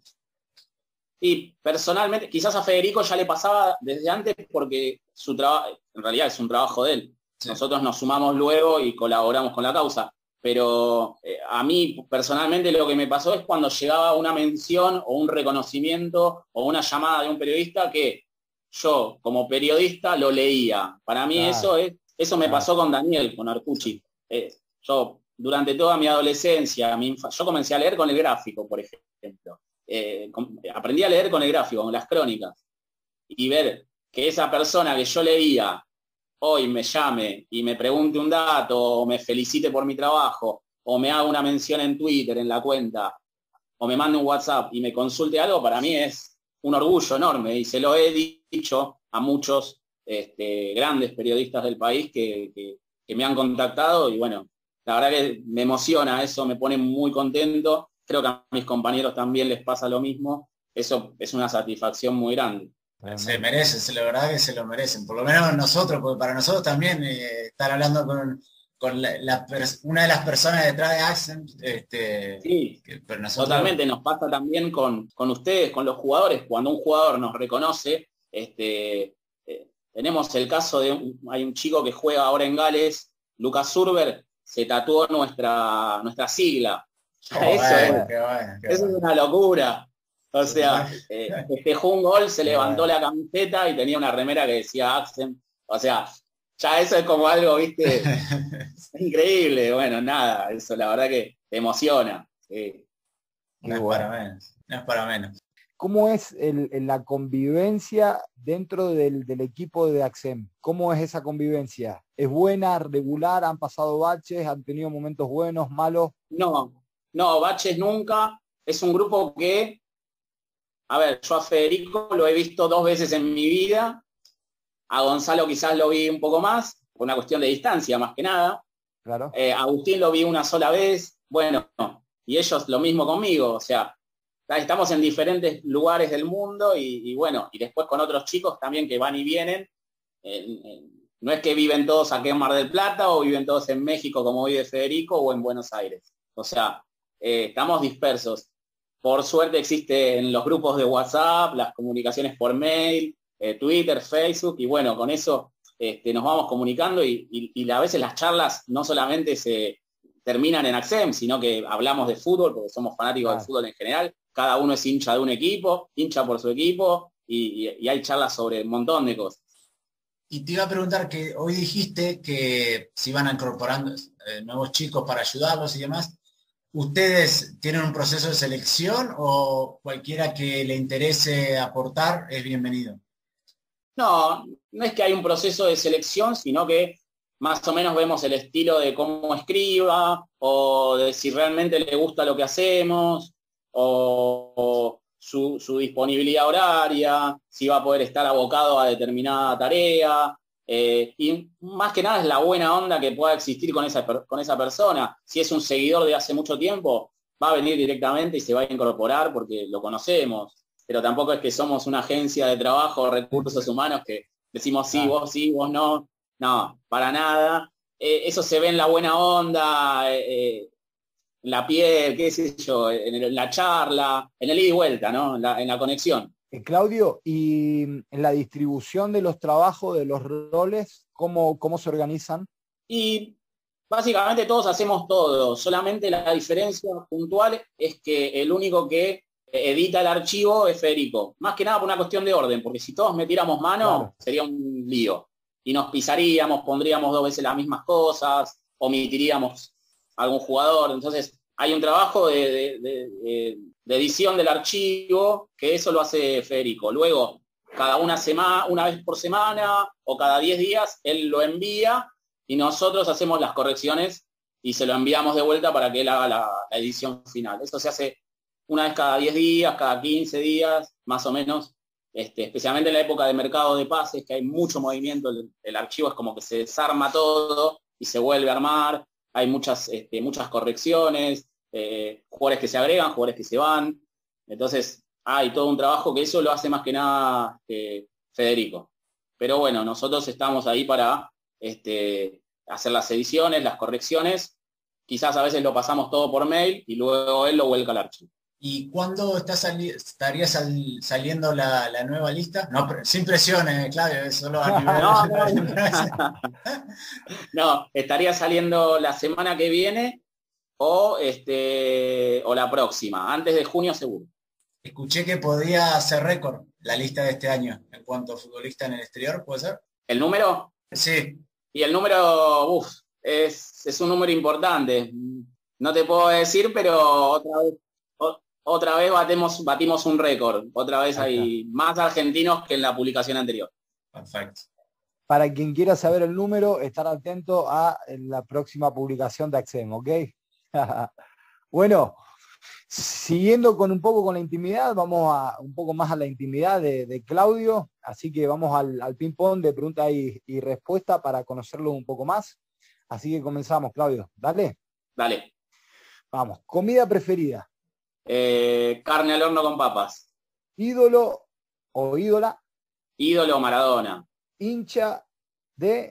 Y personalmente, quizás a Federico ya le pasaba desde antes porque su trabajo, en realidad es un trabajo de él. Sí. Nosotros nos sumamos luego y colaboramos con la causa. Pero eh, a mí personalmente lo que me pasó es cuando llegaba una mención o un reconocimiento o una llamada de un periodista que yo como periodista lo leía. Para mí claro. eso es, eso me claro. pasó con Daniel, con Arcucci. Eh, yo durante toda mi adolescencia, mi inf- yo comencé a leer con el gráfico, por ejemplo. Eh, con, aprendí a leer con el gráfico, con las crónicas. Y ver que esa persona que yo leía hoy me llame y me pregunte un dato, o me felicite por mi trabajo, o me haga una mención en Twitter, en la cuenta, o me mande un WhatsApp y me consulte algo, para mí es un orgullo enorme. Y se lo he dicho a muchos este, grandes periodistas del país que, que, que me han contactado, y bueno, la verdad que me emociona, eso me pone muy contento. Creo que a mis compañeros también les pasa lo mismo. Eso es una satisfacción muy grande. Se merecen, se, la verdad que se lo merecen, por lo menos nosotros, porque para nosotros también eh, estar hablando con, con la, la una de las personas detrás de Axem, este, sí, que, pero nosotros... totalmente, nos pasa también con, con ustedes, con los jugadores. Cuando un jugador nos reconoce, este, eh, tenemos el caso de, un, hay un chico que juega ahora en Gales, Lucas Surber, se tatuó nuestra, nuestra sigla. Oh, eso bueno, es, qué bueno, qué eso bueno. es una locura. O sea, eh, festejó un gol, se levantó la camiseta y tenía una remera que decía Axem. O sea, ya eso es como algo, viste, increíble. Bueno, nada, eso la verdad que te emociona. Sí. No es para menos, no es para menos. ¿Cómo es el, el, la convivencia dentro del, del equipo de Axem? ¿Cómo es esa convivencia? ¿Es buena, regular? ¿Han pasado baches? ¿Han tenido momentos buenos, malos? No, no, baches nunca. Es un grupo que... A ver, yo a Federico lo he visto dos veces en mi vida, a Gonzalo quizás lo vi un poco más, por una cuestión de distancia más que nada. Claro. Eh, a Agustín lo vi una sola vez, bueno, y ellos lo mismo conmigo, o sea, estamos en diferentes lugares del mundo y, y bueno, y después con otros chicos también que van y vienen. Eh, eh, no es que viven todos aquí en Mar del Plata o viven todos en México como vive Federico o en Buenos Aires. O sea, eh, estamos dispersos. Por suerte existen los grupos de WhatsApp, las comunicaciones por mail, eh, Twitter, Facebook, y bueno, con eso este, nos vamos comunicando y, y, y a veces las charlas no solamente se terminan en Axem, sino que hablamos de fútbol, porque somos fanáticos claro. del fútbol en general, cada uno es hincha de un equipo, hincha por su equipo, y, y, y hay charlas sobre un montón de cosas. Y te iba a preguntar que hoy dijiste que se iban incorporando, eh, nuevos chicos para ayudarlos y demás. ¿Ustedes tienen un proceso de selección o cualquiera que le interese aportar es bienvenido? No, no es que hay un proceso de selección, sino que más o menos vemos el estilo de cómo escriba, o de si realmente le gusta lo que hacemos, o, o su, su disponibilidad horaria, si va a poder estar abocado a determinada tarea. Eh, y más que nada es la buena onda que pueda existir con esa, con esa persona. Si es un seguidor de hace mucho tiempo, va a venir directamente y se va a incorporar porque lo conocemos. Pero tampoco es que somos una agencia de trabajo o recursos humanos que decimos sí, vos sí, vos no. No, para nada. Eh, eso se ve en la buena onda, eh, en la piel, qué sé yo, en, el, en la charla, en el ida y vuelta, ¿no? En la, en la conexión. Eh, Claudio, y en la distribución de los trabajos, de los roles, ¿cómo, cómo se organizan? Y básicamente todos hacemos todo, solamente la diferencia puntual es que el único que edita el archivo es Federico, más que nada por una cuestión de orden, porque si todos metiéramos mano, claro, sería un lío, y nos pisaríamos, pondríamos dos veces las mismas cosas, omitiríamos a algún jugador, entonces hay un trabajo de, de, de, de, de edición del archivo, que eso lo hace Federico, luego cada una semana, una vez por semana, o cada diez días, él lo envía, y nosotros hacemos las correcciones, y se lo enviamos de vuelta para que él haga la, la edición final. Eso se hace una vez cada diez días, cada quince días, más o menos, este, especialmente en la época de mercado de pases, que hay mucho movimiento, el, el archivo es como que se desarma todo y se vuelve a armar, hay muchas, este, muchas correcciones, eh, jugadores que se agregan, jugadores que se van, entonces hay todo un trabajo que eso lo hace más que nada eh, Federico. Pero bueno, nosotros estamos ahí para este, hacer las ediciones, las correcciones, quizás a veces lo pasamos todo por mail y luego él lo vuelca al archivo. ¿Y cuándo está sali estaría sal saliendo la, la nueva lista? No, sin presiones, Claudio, es solo a nivel... no, no. No, estaría saliendo la semana que viene o, este, o la próxima, antes de junio seguro. Escuché que podía hacer récord la lista de este año en cuanto a futbolista en el exterior, ¿puede ser? ¿El número? Sí. Y el número, uff, es, es un número importante. No te puedo decir, pero otra vez... Otra vez batemos, batimos un récord. Otra vez hay más argentinos que en la publicación anterior. Perfecto. Para quien quiera saber el número, estar atento a la próxima publicación de Axem, ¿ok? Bueno, siguiendo con un poco con la intimidad, vamos a un poco más a la intimidad de, de Claudio. Así que vamos al, al ping-pong de pregunta y, y respuesta para conocerlo un poco más. Así que comenzamos, Claudio. Dale. Dale. Vamos. Comida preferida. Eh, carne al horno con papas. Ídolo o ídola. Ídolo Maradona. Hincha de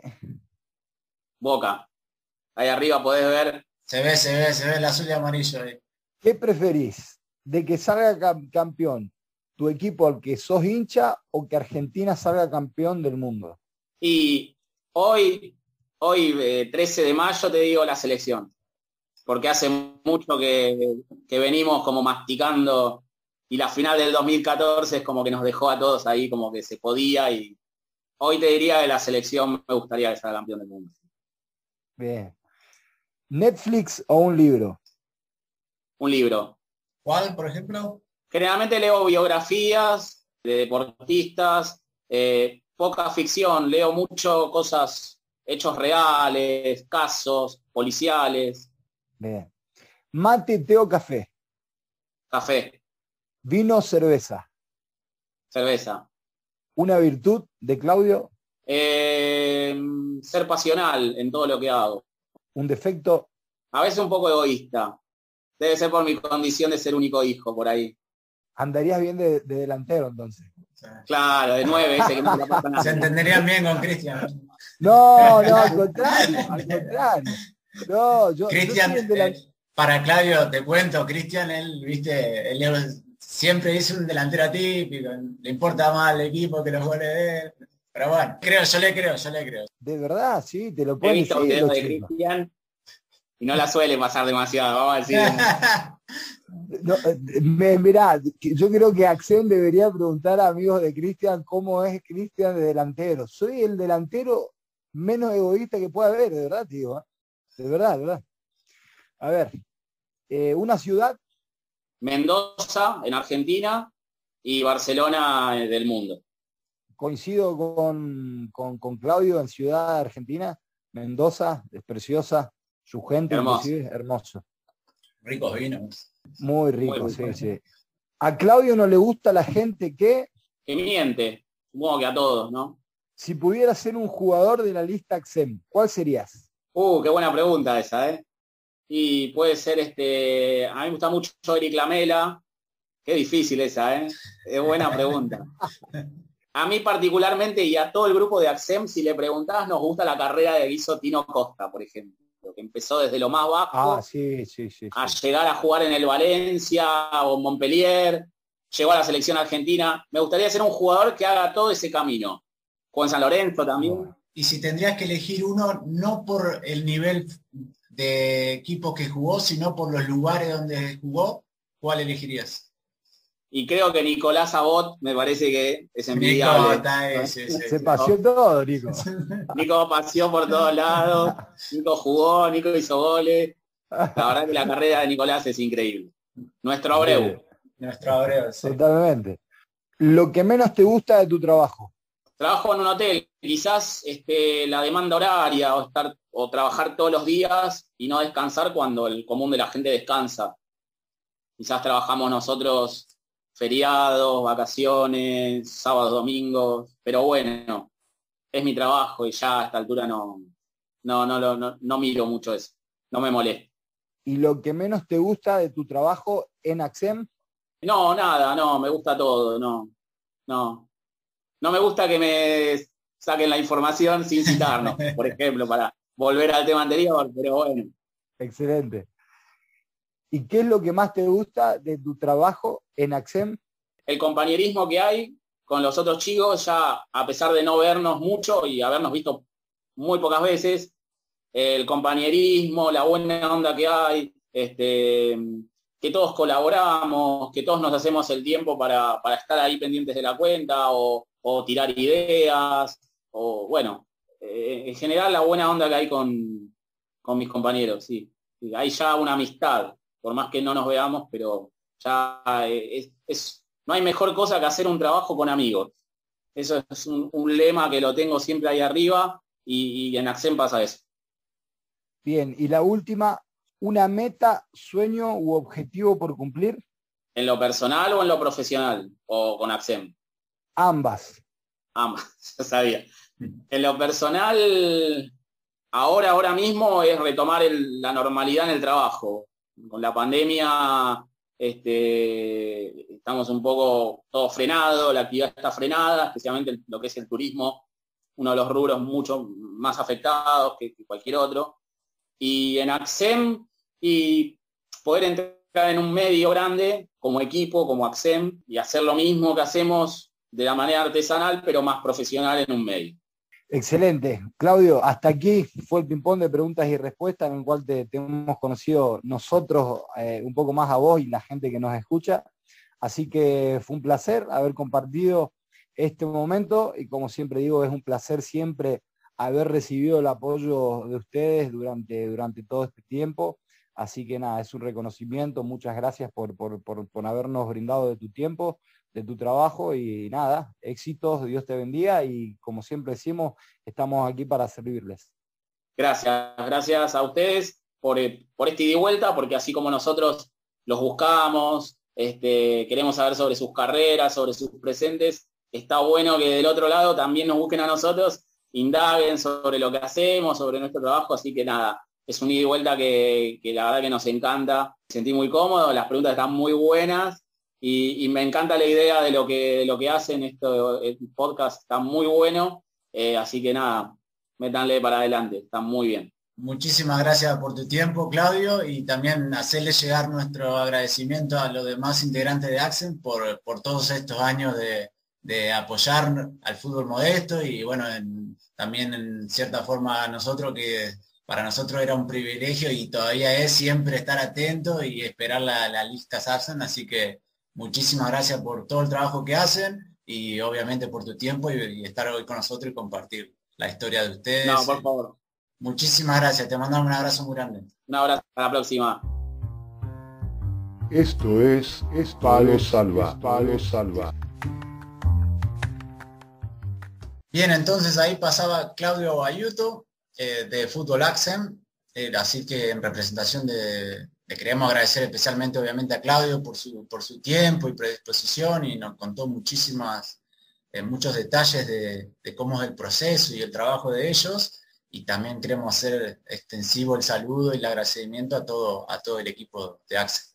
Boca. Ahí arriba podés ver. Se ve, se ve, se ve el azul y amarillo ahí. ¿Qué preferís? ¿De que salga cam campeón tu equipo al que sos hincha o que Argentina salga campeón del mundo? Y hoy, hoy eh, trece de mayo te digo la selección. Porque hace mucho que, que venimos como masticando y la final del dos mil catorce es como que nos dejó a todos ahí como que se podía y hoy te diría que la selección me gustaría que sea campeón del mundo. Bien. ¿Netflix o un libro? Un libro. ¿Cuál, por ejemplo? Generalmente leo biografías de deportistas, eh, poca ficción, leo mucho cosas, hechos reales, casos, policiales. Bien. ¿Mate, té o café? Café. ¿Vino o cerveza? Cerveza. ¿Una virtud de Claudio? Eh, ser pasional en todo lo que hago. ¿Un defecto? A veces un poco egoísta. Debe ser por mi condición de ser único hijo, por ahí. Andarías bien de, de delantero, entonces. Claro, de nueve, ese que no se la pasa nada. Se entenderían bien con Cristian. No, no, al contrario, al contrario. No, yo, Cristian, yo eh, para Claudio, te cuento, Cristian, él, viste, él siempre hizo un delantero atípico, le importa más el equipo que los goles de él. Pero bueno, creo, yo le creo, yo le creo. De verdad, sí, te lo He puedo visto decir. videos de Cristian y no la suele pasar demasiado, vamos a decir. No, me, mirá, yo creo que Axel debería preguntar a amigos de Cristian cómo es Cristian de delantero. Soy el delantero menos egoísta que pueda haber, de verdad, tío. de verdad, de verdad. A ver, eh, una ciudad. Mendoza, en Argentina, y Barcelona eh, del mundo. Coincido con, con, con Claudio en Ciudad Argentina. Mendoza, es preciosa. Su gente, Hermoso. inclusive, hermoso. Ricos vinos. Muy rico, Muy sí, rico. sí. A Claudio no le gusta la gente que, Que miente, supongo que a todos, ¿no? si pudieras ser un jugador de la lista Axem, ¿cuál serías? Uh, qué buena pregunta esa, ¿eh? Y puede ser este. A mí me gusta mucho Eric Lamela. Qué difícil esa, ¿eh? Es buena pregunta. A mí particularmente y a todo el grupo de Axem, si le preguntás, nos gusta la carrera de Guiso Tino Costa, por ejemplo, que empezó desde lo más bajo Ah, sí, sí, sí. a sí. llegar a jugar en el Valencia o Montpellier, llegó a la selección argentina. Me gustaría ser un jugador que haga todo ese camino. Juan San Lorenzo también. Y si tendrías que elegir uno, no por el nivel de equipo que jugó, sino por los lugares donde jugó, ¿cuál elegirías? Y creo que Nicolás Abot me parece que es Nico, envidiable. está ese, ese, Se ese. paseó todo, Nico. Nico paseó por todos lados, Nico jugó, Nico hizo goles. La verdad que la carrera de Nicolás es increíble. Nuestro Abreu. Nuestro Abreu, sí. Totalmente. Lo que menos te gusta de tu trabajo. Trabajo en un hotel, quizás este, la demanda horaria o estar o trabajar todos los días y no descansar cuando el común de la gente descansa. Quizás trabajamos nosotros feriados, vacaciones, sábados, domingos, pero bueno, es mi trabajo y ya a esta altura no, no, no, no, no, no miro mucho eso, no me molesta. ¿Y lo que menos te gusta de tu trabajo en Axem? No, nada, no, me gusta todo, no, no. No me gusta que me saquen la información sin citarnos, por ejemplo, para volver al tema anterior, pero bueno. Excelente. ¿Y qué es lo que más te gusta de tu trabajo en Axem? El compañerismo que hay con los otros chicos, ya a pesar de no vernos mucho y habernos visto muy pocas veces, el compañerismo, la buena onda que hay, este, que todos colaboramos, que todos nos hacemos el tiempo para, para estar ahí pendientes de la cuenta o, o tirar ideas, o bueno, eh, en general la buena onda que hay con, con mis compañeros, sí. Sí, hay ya una amistad, por más que no nos veamos, pero ya es, es, no hay mejor cosa que hacer un trabajo con amigos. Eso es un, un lema que lo tengo siempre ahí arriba y, y en Axem pasa eso. Bien, y la última, ¿una meta, sueño u objetivo por cumplir? ¿En lo personal o en lo profesional? ¿O con Axem? Ambas. Ambas, ya sabía. En lo personal, ahora, ahora mismo es retomar el, la normalidad en el trabajo. Con la pandemia este, estamos un poco todo frenado, la actividad está frenada, especialmente lo que es el turismo, uno de los rubros mucho más afectados que, que cualquier otro. Y en Axem, y poder entrar en un medio grande como equipo, como Axem, y hacer lo mismo que hacemos de la manera artesanal, pero más profesional en un medio. Excelente. Claudio, hasta aquí fue el ping-pong de preguntas y respuestas en el cual te, te hemos conocido nosotros eh, un poco más a vos y la gente que nos escucha. Así que fue un placer haber compartido este momento y como siempre digo, es un placer siempre haber recibido el apoyo de ustedes durante, durante todo este tiempo. Así que nada, es un reconocimiento. Muchas gracias por, por, por, por habernos brindado de tu tiempo, de tu trabajo y nada, éxitos, Dios te bendiga y como siempre decimos, estamos aquí para servirles. Gracias, gracias a ustedes por, por este ida y vuelta, porque así como nosotros los buscamos, este, queremos saber sobre sus carreras, sobre sus presentes, está bueno que del otro lado también nos busquen a nosotros, indaguen sobre lo que hacemos, sobre nuestro trabajo, así que nada, es un ida y vuelta que, que la verdad que nos encanta, me sentí muy cómodo, las preguntas están muy buenas. Y, y me encanta la idea de lo que, de lo que hacen, esto, el podcast está muy bueno, eh, así que nada, métanle para adelante, está muy bien. Muchísimas gracias por tu tiempo, Claudio, y también hacerle llegar nuestro agradecimiento a los demás integrantes de Axem por, por todos estos años de, de apoyar al fútbol modesto y bueno, en, también en cierta forma a nosotros que para nosotros era un privilegio y todavía es siempre estar atento y esperar la, la lista Axem, así que muchísimas gracias por todo el trabajo que hacen y obviamente por tu tiempo y, y estar hoy con nosotros y compartir la historia de ustedes. No, por favor. Muchísimas gracias, te mandamos un abrazo muy grande. Un abrazo, hasta la próxima. Esto es, es Palo Salva, Palo Salva. Bien, entonces ahí pasaba Claudio Bayuto, eh, de Fútbol Accem, eh, así que en representación de, le queremos agradecer especialmente obviamente a Claudio por su, por su tiempo y predisposición, y nos contó muchísimas, eh, muchos detalles de, de cómo es el proceso y el trabajo de ellos, y también queremos hacer extensivo el saludo y el agradecimiento a todo, a todo el equipo de Accem.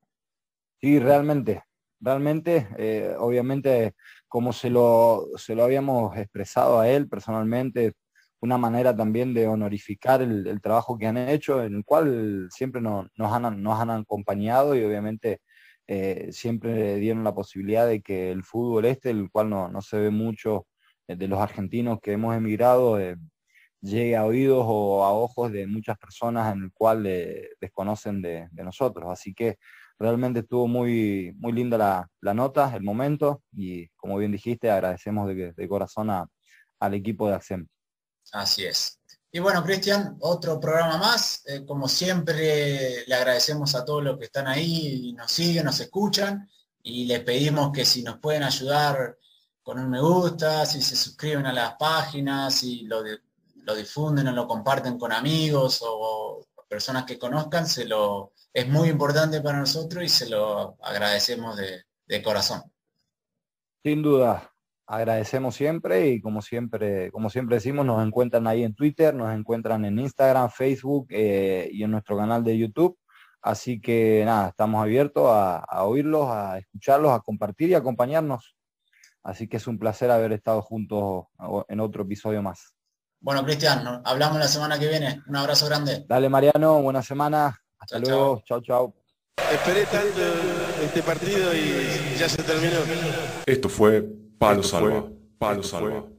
Sí, realmente, realmente, eh, obviamente, como se lo, se lo habíamos expresado a él personalmente, una manera también de honorificar el, el trabajo que han hecho, en el cual siempre no, nos, han, nos han acompañado, y obviamente eh, siempre dieron la posibilidad de que el fútbol este, el cual no, no se ve mucho eh, de los argentinos que hemos emigrado, eh, llegue a oídos o a ojos de muchas personas en el cual eh, desconocen de, de nosotros. Así que realmente estuvo muy, muy linda la, la nota, el momento, y como bien dijiste, agradecemos de, de corazón a, al equipo de Accem. Así es. Y bueno, Cristian, otro programa más. Eh, como siempre, le agradecemos a todos los que están ahí y nos siguen, nos escuchan, y les pedimos que si nos pueden ayudar con un me gusta, si se suscriben a las páginas, si lo, de, lo difunden o lo comparten con amigos o personas que conozcan, se lo, es muy importante para nosotros y se lo agradecemos de, de corazón. Sin duda, agradecemos siempre, y como siempre, como siempre decimos, nos encuentran ahí en Twitter, nos encuentran en Instagram, Facebook eh, y en nuestro canal de YouTube. Así que nada, estamos abiertos a, a oírlos, a escucharlos, a compartir y a acompañarnos. Así que es un placer haber estado juntos en otro episodio más. Bueno, Cristian, hablamos la semana que viene. Un abrazo grande. Dale, Mariano, buena semana. Hasta Chau, luego. Chau, chau. Esperé tanto este partido y ya se terminó. Esto fue Palo Salva, Palo Salva.